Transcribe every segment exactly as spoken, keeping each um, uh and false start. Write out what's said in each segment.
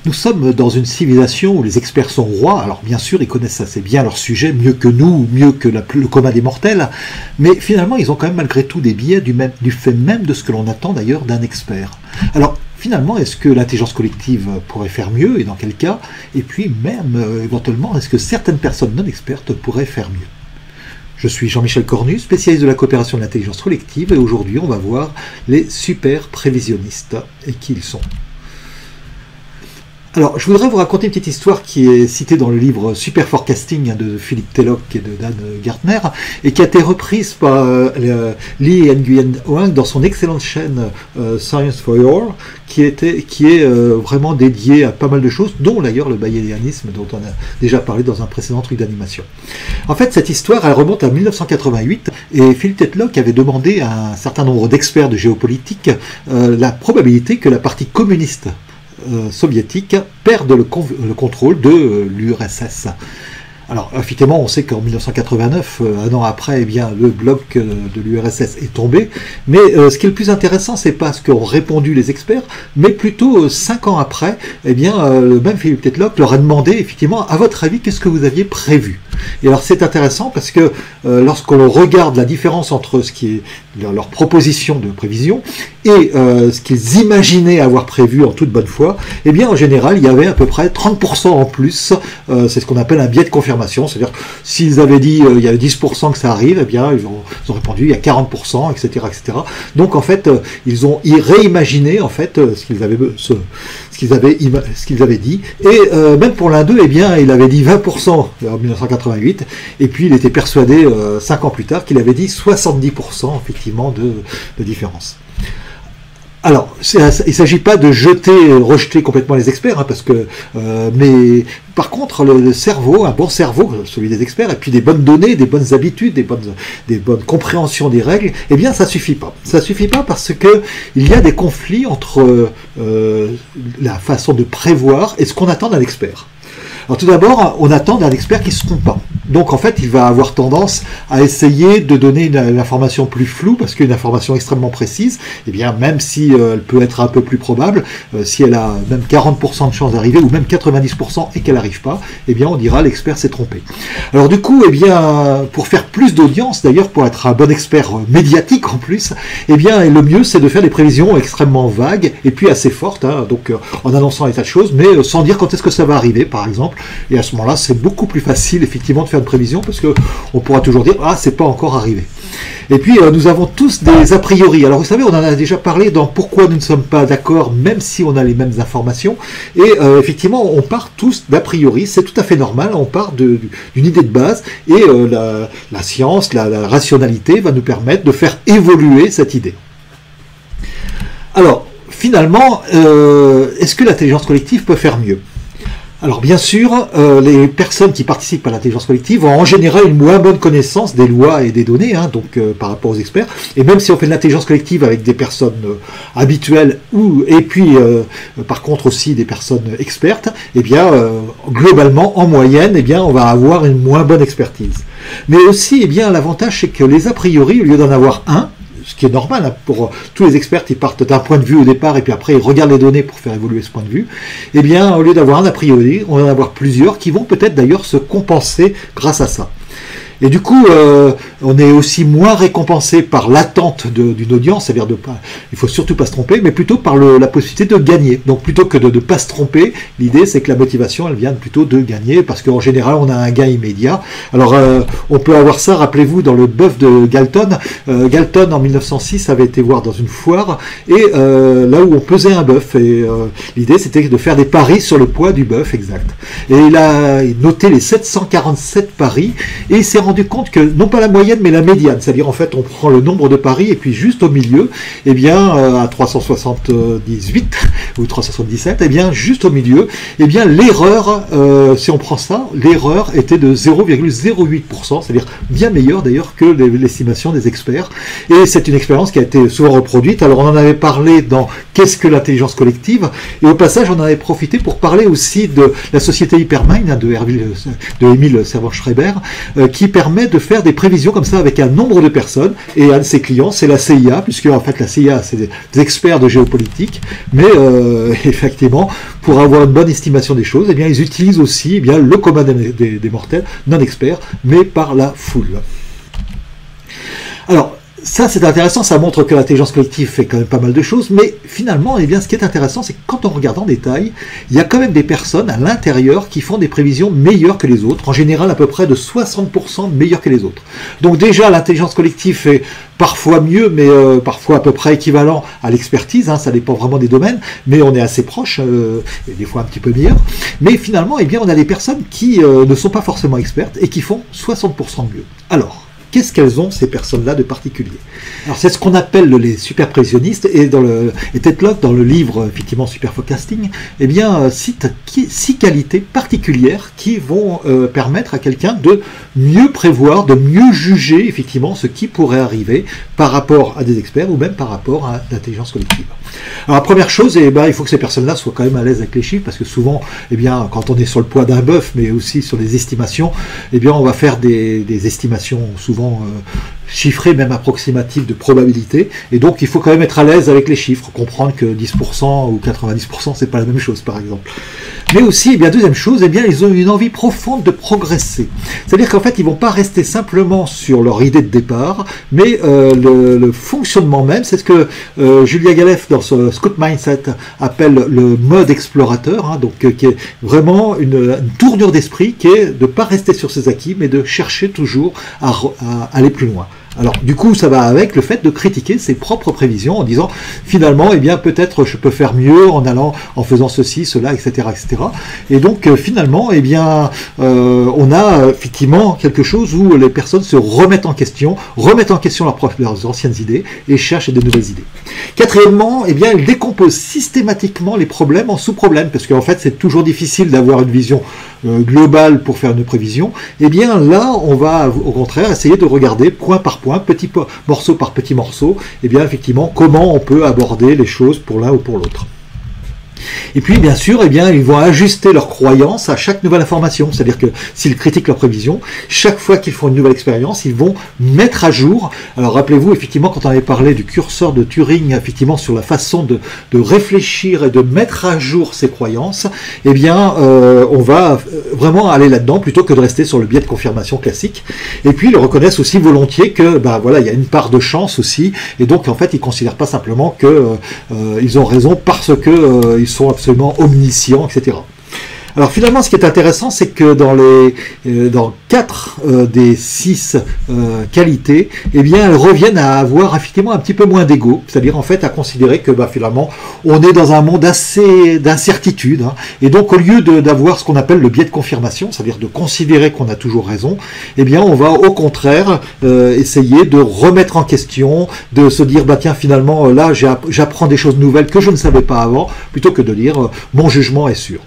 Nous sommes dans une civilisation où les experts sont rois. Alors bien sûr, ils connaissent assez bien leur sujet, mieux que nous, mieux que la, le commun des mortels, mais finalement, ils ont quand même malgré tout des biais du, même, du fait même de ce que l'on attend d'ailleurs d'un expert. Alors finalement, est-ce que l'intelligence collective pourrait faire mieux, et dans quel cas? Et puis même, euh, éventuellement, est-ce que certaines personnes non expertes pourraient faire mieux? Je suis Jean-Michel Cornu, spécialiste de la coopération de l'intelligence collective, et aujourd'hui, on va voir les super prévisionnistes et qui ils sont. Alors, je voudrais vous raconter une petite histoire qui est citée dans le livre Super Forecasting de Philippe Tellock et de Dan Gartner, et qui a été reprise par euh, Lee Nguyen Oang dans son excellente chaîne euh, Science for All, qui, était, qui est euh, vraiment dédiée à pas mal de choses, dont d'ailleurs le bayésianisme, dont on a déjà parlé dans un précédent truc d'animation. En fait, cette histoire, elle remonte à mille neuf cent quatre-vingt-huit, et Philippe Tellock avait demandé à un certain nombre d'experts de géopolitique euh, la probabilité que la partie communiste Euh, soviétique perdent le, le contrôle de euh, l'U R S S. Alors, effectivement, on sait qu'en mille neuf cent quatre-vingt-neuf, euh, un an après, eh bien, le bloc euh, de l'U R S S est tombé. Mais euh, ce qui est le plus intéressant, c'est pas ce qu'ont répondu les experts, mais plutôt euh, cinq ans après, eh bien, euh, le même Philippe Tellock leur a demandé, effectivement, à votre avis, qu'est-ce que vous aviez prévu? Et alors, c'est intéressant parce que euh, lorsqu'on regarde la différence entre ce qui est leur, leur proposition de prévision et euh, ce qu'ils imaginaient avoir prévu en toute bonne foi, eh bien, en général, il y avait à peu près trente pour cent en plus. Euh, c'est ce qu'on appelle un biais de confirmation. C'est-à-dire, s'ils avaient dit euh, il y a dix pour cent que ça arrive, eh bien, ils ont, ils ont répondu il y a quarante pour cent, et cetera, et cetera. Donc, en fait, euh, ils ont réimaginé en fait euh, ce qu'ils avaient, ce, ce qu'ils avaient, ce qu'ils avaient dit. Et euh, même pour l'un d'eux, eh bien, il avait dit vingt pour cent en mille neuf cent quatre-vingt-huit, et puis il était persuadé euh, cinq ans plus tard qu'il avait dit soixante-dix pour cent effectivement de, de différence. Alors, il ne s'agit pas de jeter, rejeter complètement les experts, hein, parce que, euh, mais par contre, le, le cerveau, un bon cerveau, celui des experts, et puis des bonnes données, des bonnes habitudes, des bonnes, des bonnes compréhensions des règles, eh bien, ça suffit pas. Ça suffit pas parce que il y a des conflits entre euh, la façon de prévoir et ce qu'on attend d'un expert. Alors tout d'abord, on attend d'un expert qui ne se trompe pas. Donc en fait, il va avoir tendance à essayer de donner une, une information plus floue, parce qu'une information extrêmement précise, eh bien même si euh, elle peut être un peu plus probable, euh, si elle a même quarante pour cent de chance d'arriver, ou même quatre-vingt-dix pour cent et qu'elle n'arrive pas, eh bien on dira l'expert s'est trompé. Alors du coup, eh bien, pour faire plus d'audience, d'ailleurs pour être un bon expert médiatique en plus, eh bien le mieux c'est de faire des prévisions extrêmement vagues, et puis assez fortes, hein, donc euh, en annonçant un tas de choses, mais euh, sans dire quand est-ce que ça va arriver, par exemple. Et à ce moment-là, c'est beaucoup plus facile, effectivement, de faire une prévision, parce qu'on pourra toujours dire « Ah, c'est pas encore arrivé ». Et puis, euh, nous avons tous des a priori. Alors, vous savez, on en a déjà parlé dans « Pourquoi nous ne sommes pas d'accord, même si on a les mêmes informations ». Et euh, effectivement, on part tous d'a priori, c'est tout à fait normal, on part d'une idée de base, et euh, la, la science, la, la rationalité va nous permettre de faire évoluer cette idée. Alors, finalement, euh, est-ce que l'intelligence collective peut faire mieux ? Alors bien sûr, euh, les personnes qui participent à l'intelligence collective ont en général une moins bonne connaissance des lois et des données, hein, donc euh, par rapport aux experts. Et même si on fait de l'intelligence collective avec des personnes euh, habituelles ou et puis euh, par contre aussi des personnes expertes, eh bien euh, globalement en moyenne, eh bien on va avoir une moins bonne expertise. Mais aussi, eh bien l'avantage c'est que les a priori, au lieu d'en avoir un, ce qui est normal, hein, pour tous les experts, ils partent d'un point de vue au départ et puis après ils regardent les données pour faire évoluer ce point de vue, eh bien au lieu d'avoir un a priori, on va en avoir plusieurs qui vont peut-être d'ailleurs se compenser grâce à ça. Et du coup, euh, on est aussi moins récompensé par l'attente d'une audience, c'est-à-dire de pas, il faut surtout pas se tromper, mais plutôt par le, la possibilité de gagner. Donc plutôt que de ne pas se tromper, l'idée c'est que la motivation, elle vient plutôt de gagner, parce qu'en général, on a un gain immédiat. Alors, euh, on peut avoir ça, rappelez-vous, dans le bœuf de Galton. Euh, Galton, en mille neuf cent six, avait été voir dans une foire, et euh, là où on pesait un bœuf, et euh, l'idée c'était de faire des paris sur le poids du bœuf exact. Et il a noté les sept cent quarante-sept paris, et il s'est rendu compte que, non pas la moyenne, mais la médiane, c'est-à-dire en fait on prend le nombre de paris et puis juste au milieu, eh bien euh, à trois cent soixante-dix-huit ou trois cent soixante-dix-sept, eh bien juste au milieu, eh bien l'erreur, euh, si on prend ça, l'erreur était de zéro virgule zéro huit pour cent, c'est-à-dire bien meilleure d'ailleurs que l'estimation des experts. Et c'est une expérience qui a été souvent reproduite. Alors on en avait parlé dans Qu'est-ce que l'intelligence collective, et au passage on en avait profité pour parler aussi de la société Hypermind, hein, de, de Émile Servan-Schreiber, euh, qui permet de faire des prévisions comme ça avec un nombre de personnes, et un de ses clients, c'est la C I A, puisque en fait la C I A, c'est des experts de géopolitique, mais euh, effectivement, pour avoir une bonne estimation des choses, eh bien, ils utilisent aussi eh bien, le commun des, des, des mortels, non experts, mais par la foule. Alors, ça c'est intéressant, ça montre que l'intelligence collective fait quand même pas mal de choses, mais finalement, eh bien, ce qui est intéressant, c'est que quand on regarde en détail, il y a quand même des personnes à l'intérieur qui font des prévisions meilleures que les autres, en général à peu près de soixante pour cent meilleures que les autres. Donc déjà, l'intelligence collective fait parfois mieux, mais euh, parfois à peu près équivalent à l'expertise, hein, ça dépend vraiment des domaines, mais on est assez proche, euh, et des fois un petit peu meilleur. Mais finalement, eh bien, on a des personnes qui euh, ne sont pas forcément expertes et qui font soixante pour cent mieux. Alors, qu'est-ce qu'elles ont, ces personnes-là, de particulier? Alors, c'est ce qu'on appelle les super prévisionnistes, et, dans le, et Tetlock, dans le livre, effectivement, Super Forecasting, eh bien, cite six qualités particulières qui vont euh, permettre à quelqu'un de mieux prévoir, de mieux juger, effectivement, ce qui pourrait arriver par rapport à des experts ou même par rapport à l'intelligence collective. Alors, la première chose, eh ben, il faut que ces personnes-là soient quand même à l'aise avec les chiffres, parce que souvent, eh bien, quand on est sur le poids d'un bœuf, mais aussi sur les estimations, eh bien, on va faire des, des estimations souvent Euh, chiffrées, même approximatives de probabilité, et donc il faut quand même être à l'aise avec les chiffres, comprendre que dix pour cent ou quatre-vingt-dix pour cent c'est pas la même chose par exemple. Mais aussi, eh bien, deuxième chose, eh bien, ils ont une envie profonde de progresser. C'est-à-dire qu'en fait, ils vont pas rester simplement sur leur idée de départ, mais euh, le, le fonctionnement même, c'est ce que euh, Julia Galef, dans ce Scout Mindset, appelle le mode explorateur, hein, donc euh, qui est vraiment une, une tournure d'esprit, qui est de pas rester sur ses acquis, mais de chercher toujours à, à aller plus loin. Alors, du coup, ça va avec le fait de critiquer ses propres prévisions en disant, finalement, eh bien, peut-être je peux faire mieux en allant, en faisant ceci, cela, et cetera, et cetera. Et donc, euh, finalement, eh bien, euh, on a effectivement quelque chose où les personnes se remettent en question, remettent en question leurs, leurs anciennes idées et cherchent de nouvelles idées. Quatrièmement, eh bien, elles décomposent systématiquement les problèmes en sous-problèmes, parce qu'en fait, c'est toujours difficile d'avoir une vision euh, globale pour faire une prévision. Eh bien, là, on va, au contraire, essayer de regarder point par point, petit morceau par petit morceau, et bien effectivement comment on peut aborder les choses pour l'un ou pour l'autre. Et puis, bien sûr, eh bien, ils vont ajuster leurs croyances à chaque nouvelle information. C'est-à-dire que s'ils critiquent leurs prévisions, chaque fois qu'ils font une nouvelle expérience, ils vont mettre à jour. Alors, rappelez-vous, effectivement, quand on avait parlé du curseur de Turing, effectivement, sur la façon de, de réfléchir et de mettre à jour ses croyances, eh bien, euh, on va vraiment aller là-dedans plutôt que de rester sur le biais de confirmation classique. Et puis, ils reconnaissent aussi volontiers que, ben voilà, il y a une part de chance aussi. Et donc, en fait, ils ne considèrent pas simplement que euh, ils ont raison parce que euh, ils sont absolument omniscients, et cetera. Alors finalement, ce qui est intéressant, c'est que dans les euh, dans quatre euh, des six euh, qualités, eh bien, elles reviennent à avoir effectivement un petit peu moins d'ego, c'est-à-dire en fait à considérer que bah, finalement, on est dans un monde assez d'incertitude, hein, et donc au lieu d'avoir ce qu'on appelle le biais de confirmation, c'est-à-dire de considérer qu'on a toujours raison, eh bien, on va au contraire euh, essayer de remettre en question, de se dire bah tiens finalement là j'apprends des choses nouvelles que je ne savais pas avant, plutôt que de dire euh, mon jugement est sûr.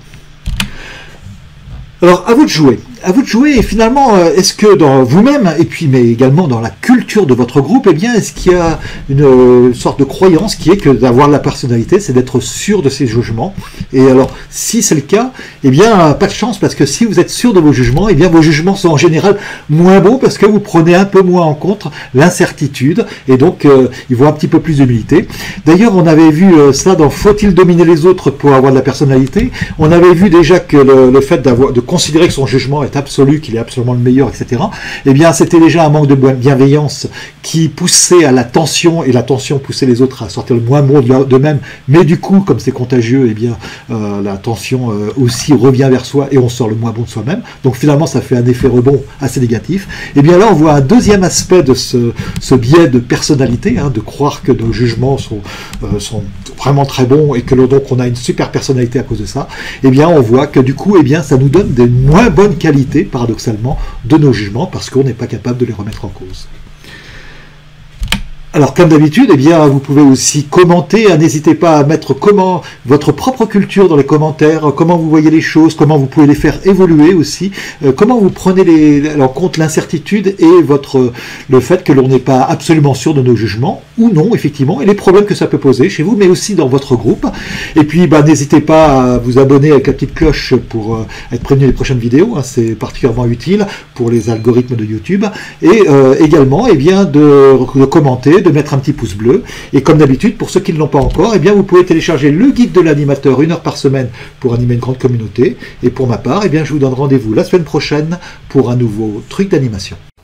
Alors, à vous de jouer. À vous de jouer, et finalement, est-ce que dans vous-même, et puis mais également dans la culture de votre groupe, eh bien, est-ce qu'il y a une sorte de croyance qui est que d'avoir la personnalité, c'est d'être sûr de ses jugements? Et alors, si c'est le cas, eh bien, pas de chance, parce que si vous êtes sûr de vos jugements, eh bien, vos jugements sont en général moins bons, parce que vous prenez un peu moins en compte l'incertitude, et donc, euh, il faut un petit peu plus d'humilité. D'ailleurs, on avait vu euh, ça dans Faut-il dominer les autres pour avoir de la personnalité? On avait vu déjà que le, le fait d'avoir de considérer que son jugement est absolu, qu'il est absolument le meilleur, et cetera, eh bien, c'était déjà un manque de bienveillance qui poussait à la tension, et la tension poussait les autres à sortir le moins bon d'eux-mêmes, mais du coup, comme c'est contagieux, eh bien, euh, la tension euh, aussi revient vers soi, et on sort le moins bon de soi-même, donc finalement, ça fait un effet rebond assez négatif. Et bien là, on voit un deuxième aspect de ce, ce biais de personnalité, hein, de croire que nos jugements sont, euh, sont vraiment très bons, et que donc on a une super personnalité à cause de ça. Eh bien, on voit que du coup, eh bien, ça nous donne des moins bonnes qualités, paradoxalement, de nos jugements, parce qu'on n'est pas capable de les remettre en cause. Alors comme d'habitude, eh bien, vous pouvez aussi commenter, hein, n'hésitez pas à mettre comment votre propre culture dans les commentaires, comment vous voyez les choses, comment vous pouvez les faire évoluer aussi, euh, comment vous prenez les, en compte l'incertitude et votre, le fait que l'on n'est pas absolument sûr de nos jugements, ou non, effectivement, et les problèmes que ça peut poser chez vous, mais aussi dans votre groupe. Et puis, bah, n'hésitez pas à vous abonner avec la petite cloche pour euh, être prévenu des prochaines vidéos, hein, c'est particulièrement utile pour les algorithmes de YouTube, et euh, également, eh bien, de, de commenter, de mettre un petit pouce bleu. Et comme d'habitude, pour ceux qui ne l'ont pas encore, eh bien, vous pouvez télécharger le guide de l'animateur, une heure par semaine pour animer une grande communauté. Et pour ma part, eh bien, je vous donne rendez-vous la semaine prochaine pour un nouveau truc d'animation.